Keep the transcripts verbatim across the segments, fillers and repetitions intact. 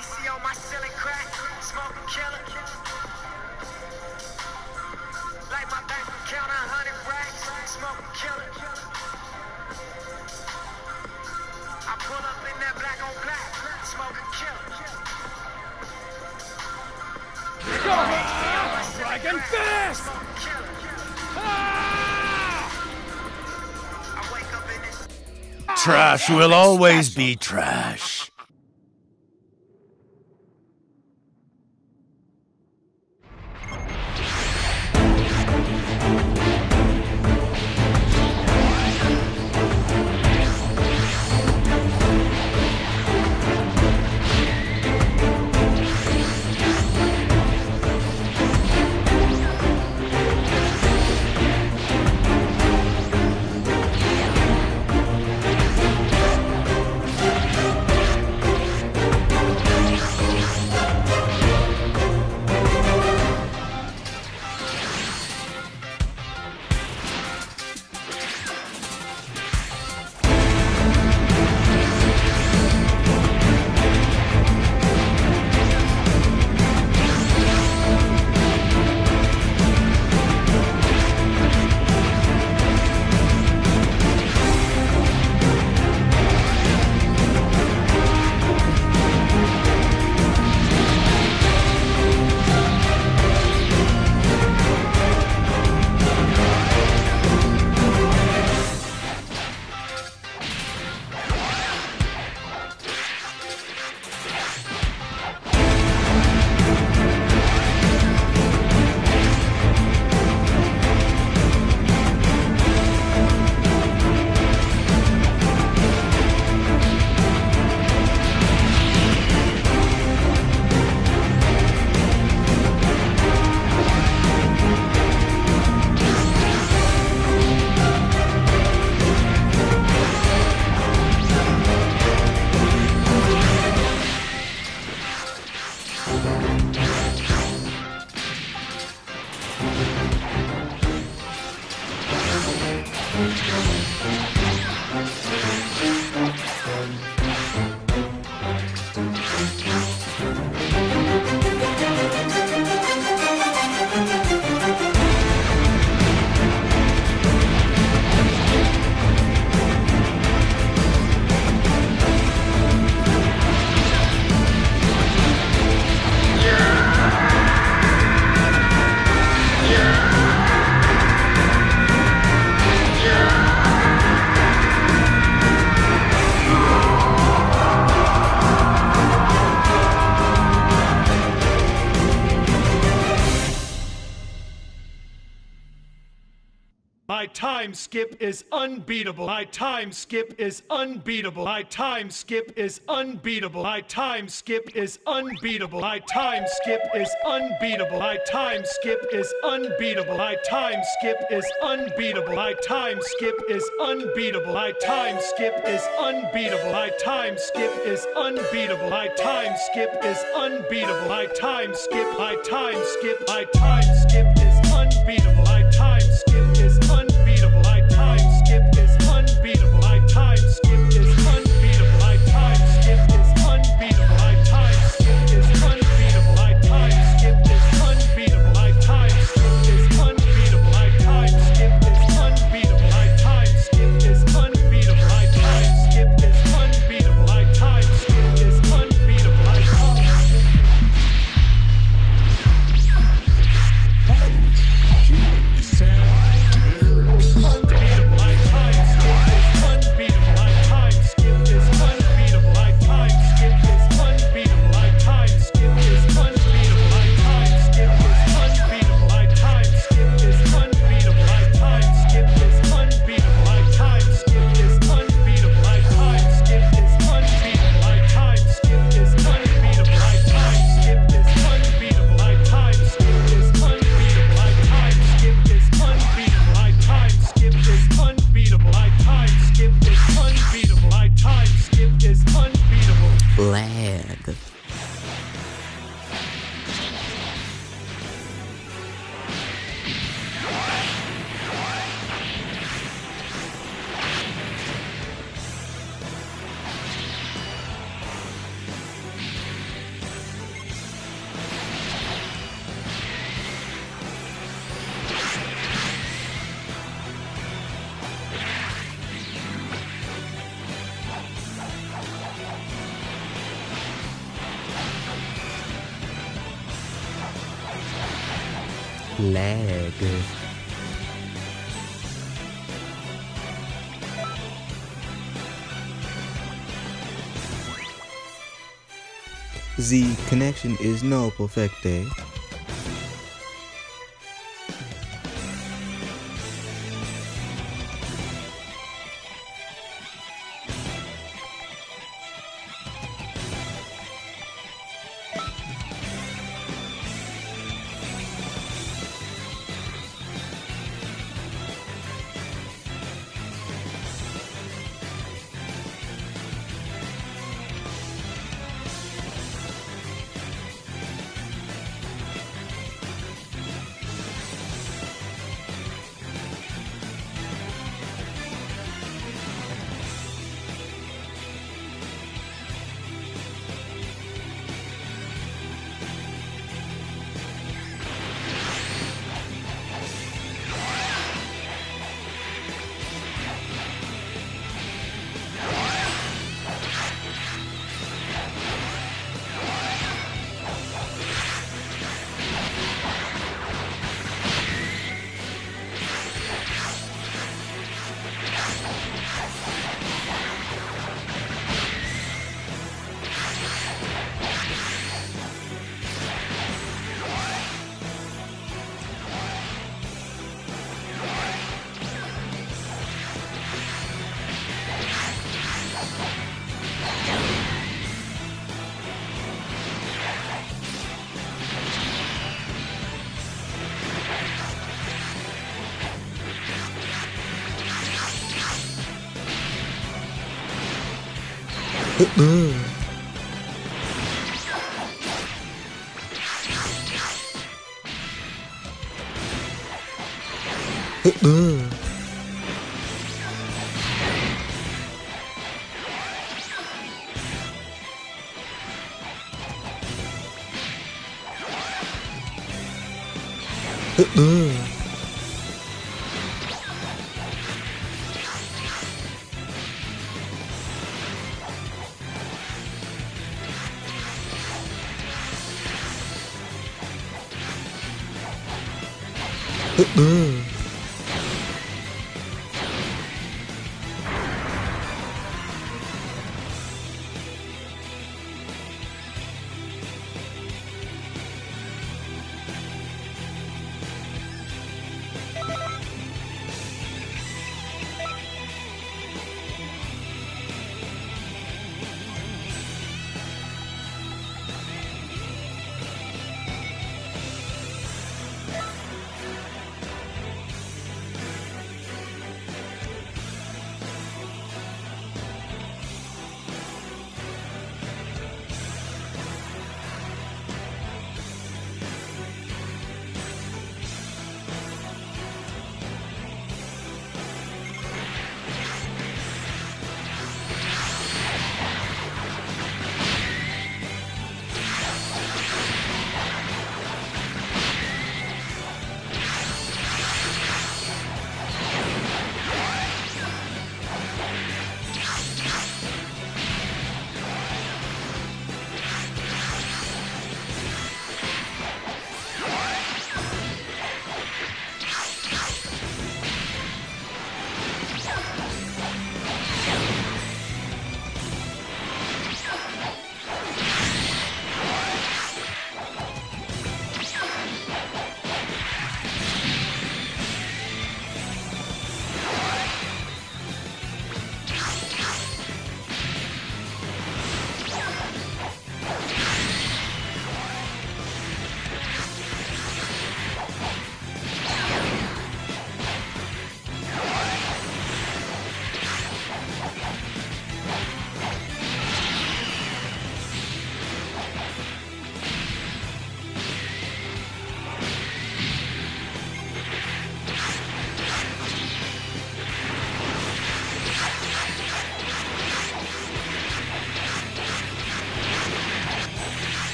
C on my silly crack, smoking killer. Like my bank account, a hundred racks, smoking killer. I pull up in that black on black, smoking killer. Dragon fist! I wake up in this. Trash will always be trash. My time skip is unbeatable. My time skip is unbeatable. My time skip is unbeatable. My time skip is unbeatable. My time skip is unbeatable. My time skip is unbeatable. My time skip is unbeatable. My time skip is unbeatable. My time skip is unbeatable. My time skip is unbeatable. My time skip is unbeatable. My time skip. My time skip. My time skip is unbeatable. My time skip is unbeatable. My time skip is unbeatable. My time skip is unbeatable. My time skip is unbeatable. My time skip is unbeatable. My time skip is unbeatable. My time skip is unbeatable. My time skip is unbeatable. My time skip is unbeatable. My time skip is unbeatable. My time skip is unbeatable. My time Lag. lag. The connection is no perfecte. Uh-uh. Uh-uh. Uh-uh. Uh-uh.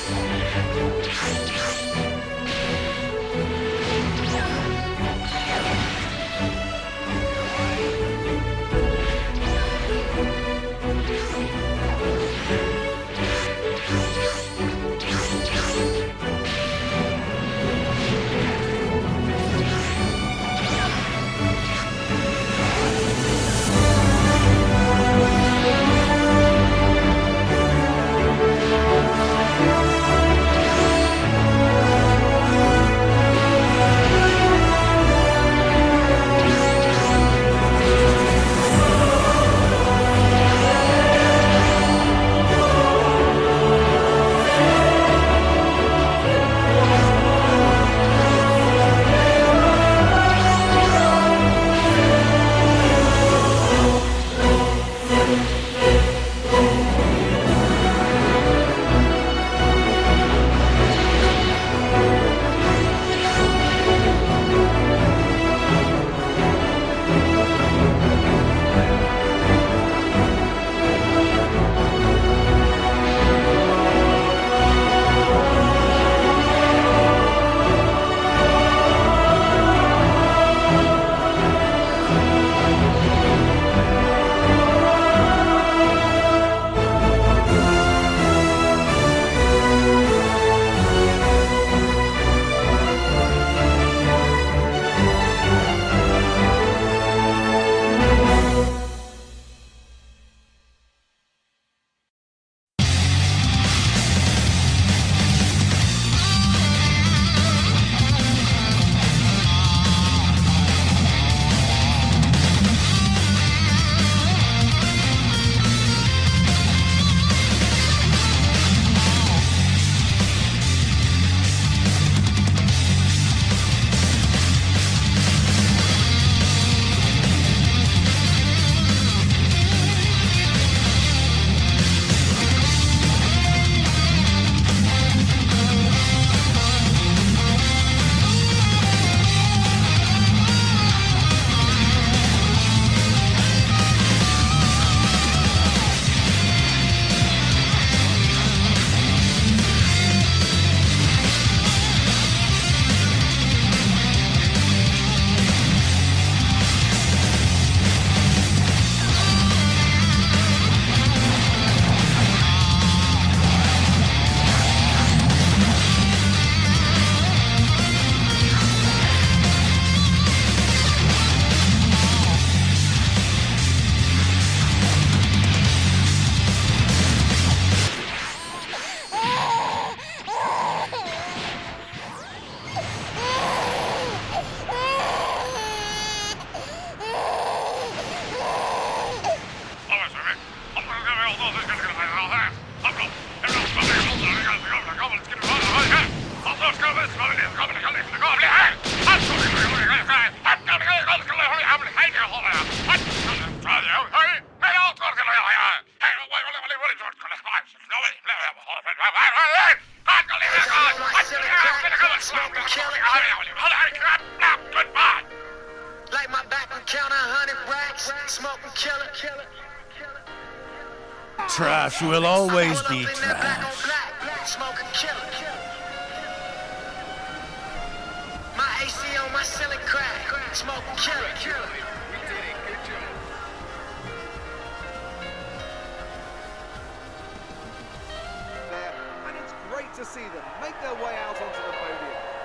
Like my back and count a hundred racks, smoking killer. Trash will always be Pull up in that black on trash. black, smoking killer. My A C on my ceiling crack, smoking killer. There, and it's great to see them make their way out onto the podium.